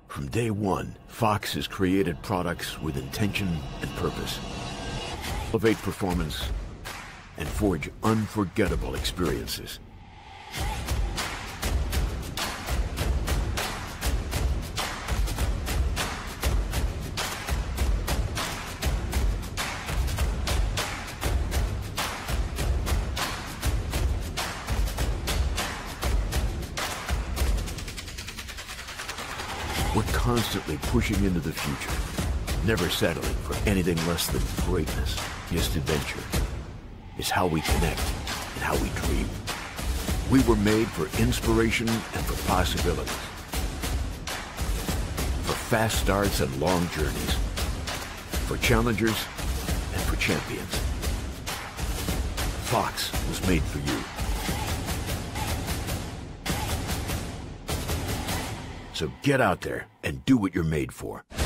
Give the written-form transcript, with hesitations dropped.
From day one, Fox has created products with intention and purpose. Elevate performance and forge unforgettable experiences. We're constantly pushing into the future, never settling for anything less than greatness. Just adventure. It's how we connect and how we dream. We were made for inspiration and for possibilities. For fast starts and long journeys. For challengers and for champions. Fox was made for you. So get out there and do what you're made for.